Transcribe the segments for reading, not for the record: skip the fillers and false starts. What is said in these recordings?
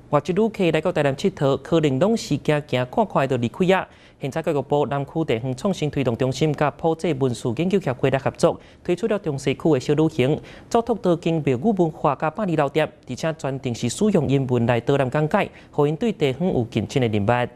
外籍旅客来到台南佚佗，可能拢是行看看就离开啊。现在教育部南区地方创新推动中心甲普济文史研究协会来合作，推出了中西区的小旅行，走读道经庙宇文化甲百年老店，而且专程是使用英文来导览讲解，互因对地方有更深的认识。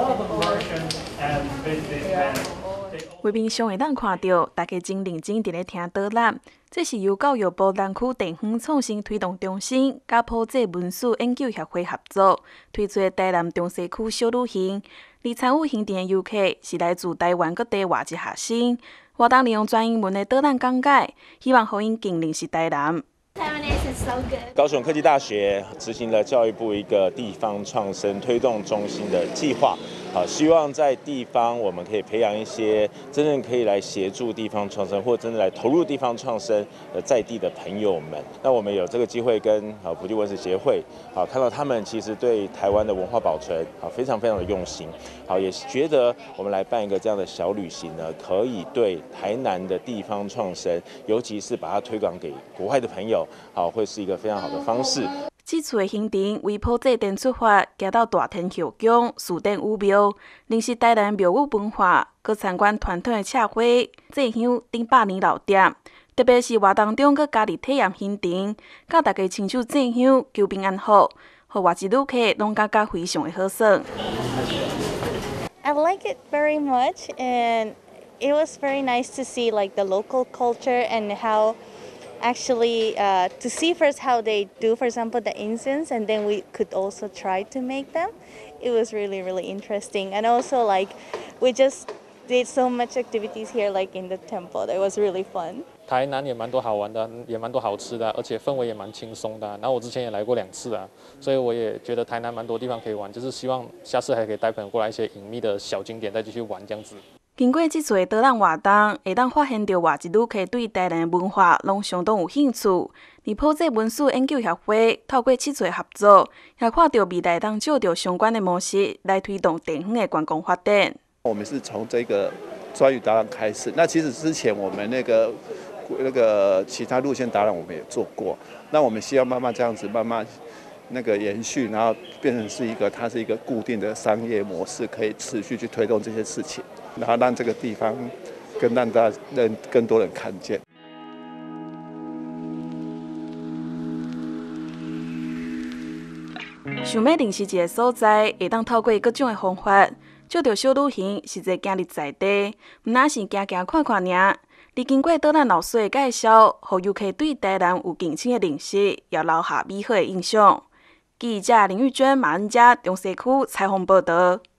画面上会当看到，大家真认真伫咧听导览。这是由教育部南区地方创新推动中心甲普济文史研究协会合作推出的台南中西区小旅行。而参与行程的游客是来自台湾各地外籍学生，活动利用全英文的导览讲解，希望互因更认识台南。 高雄科技大学执行了教育部一个地方创生推动中心的计划，希望在地方我们可以培养一些真正可以来协助地方创生，或真正来投入地方创生在地的朋友们。那我们有这个机会跟普济文史协会看到他们其实对台湾的文化保存非常非常的用心，也觉得我们来办一个这样的小旅行呢，可以对台南的地方创生，尤其是把它推广给国外的朋友，会是一个非常好的方式。 这次的行程为普济店出发，行到大田后宫、树顶武庙，认识台南庙宇文化，佮参观传统的赤花、祭香等百年老店。特别是活动中佮加入体验行程，教大家亲手祭香、求平安好，互外籍旅客拢感觉非常的好耍。 I like it very much, and it was very nice to see like the local culture and how. Actually, to see first how they do, for example, the incense, and then we could also try to make them. It was really, really interesting. And also, like, we just did so much activities here, like in the temple. It was really fun. 台南也蛮多好玩的，也蛮多好吃的，而且氛围也蛮轻松的。然后我之前也来过2次啊，所以我也觉得台南蛮多地方可以玩，就是希望下次还可以带朋友过来一些隐秘的小景点，再继续玩这样子。 经过这次导览活动，会当发现到外籍旅客对台南的文化拢相当有兴趣。而普济文史研究协会透过这次合作，也看到未来当照着相关的模式来推动地方的观光发展。 我们是从这个专语导览开始，那其实之前我们那个其他路线导览我们也做过，那我们希望慢慢这样子慢慢延续，然后变成它是一个固定的商业模式，可以持续去推动这些事情。然后让这个地方更多人看见。 想要认识一个所在，会当透过各种的方法，照着小旅行实际行入在地，唔那是行看看尔。而经过导览老师的介绍，互游客对台南有更深的认识，也留下美好的印象。记者林玉娟、马恩嘉，中西区采访报道。